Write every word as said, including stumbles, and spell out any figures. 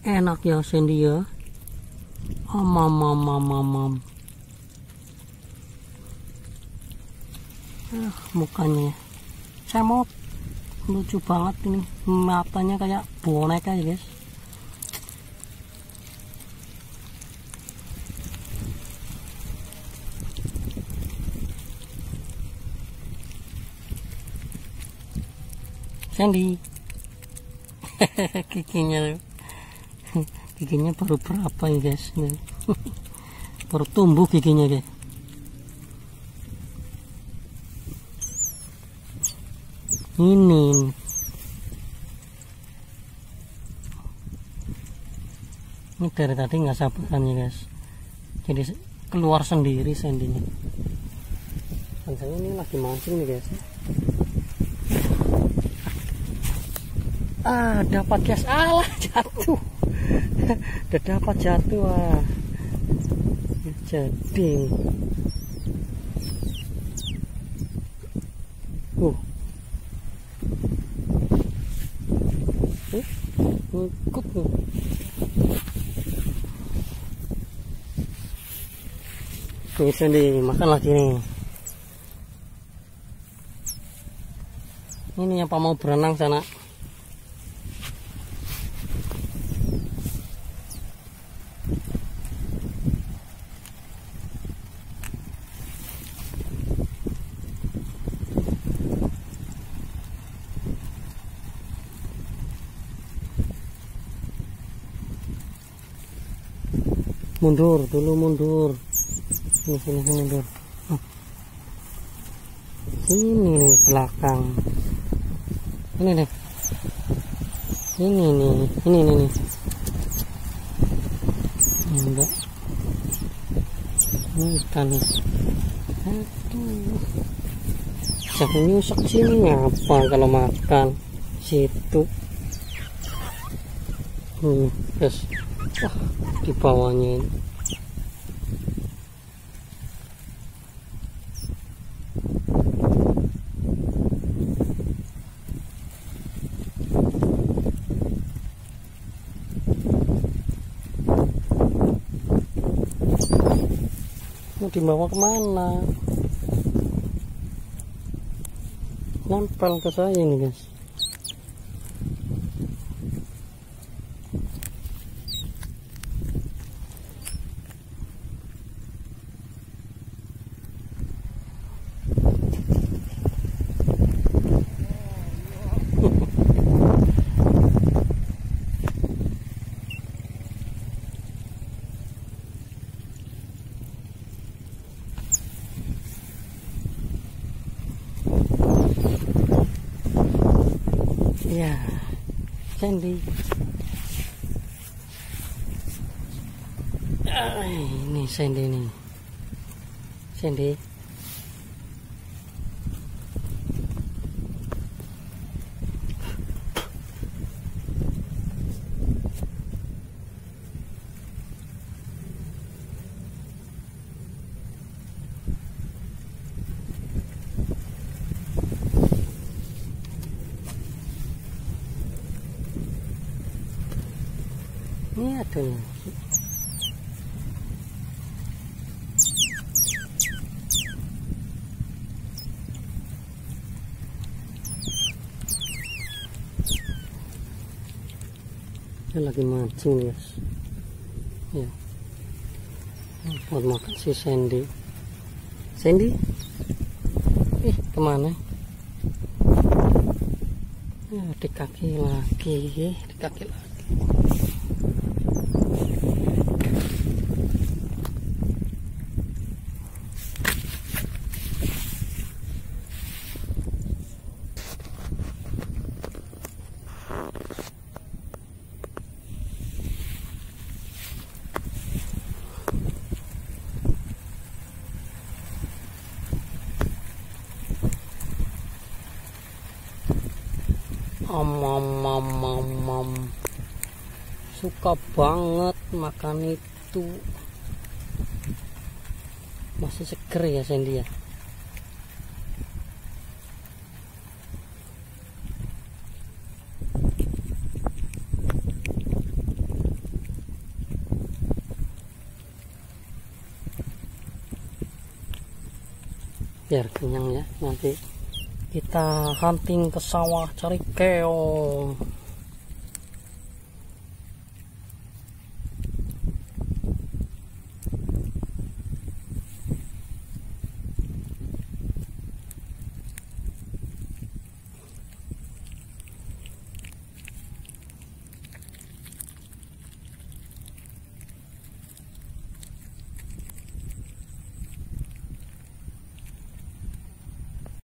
Enak ya Sandy ya. Amam amam amam. Eh, mukanya cemot, lucu banget ini, matanya kayak boneka ya guys. Sandy. Giginya giginya baru berapa ya guys. Baru tumbuh giginya guys. Ini ini dari tadi nggak sabaran ya guys, jadi keluar sendiri Sandy-nya. Dan saya ini lagi mancing nih guys. Ah, dapat guys, alah jatuh. Udah dapat jatuh ah. Jadi uh eh, ngikut nih. Nih Sandy makan lagi nih. Ini apa mau berenang sana? Mundur dulu, mundur. Sini sini sini mundur. Ini nih belakang. Ini nih. Ini nih, ini nih nih. Enggak. Ini ikan nih. Aduh. Siapa nyusuk sini apa kalau makan situ. Hmm, guys. Wah, di bawahnya ini. Mau dibawa kemana? Nempel ke saya ini guys. Ya, Sandy. Ah, ini Sandy nih. Sandy. Ini ada nih. Dia lagi mancing guys. Ya. Buat makan si Sandy. Sandy? Ih, kemana? Ya, di kaki lagi, di kaki lagi. Om, om, om, om, om. Suka banget makan itu. Masih seger ya Sandy ya. biar kenyang ya. Nanti kita hunting ke sawah cari keong.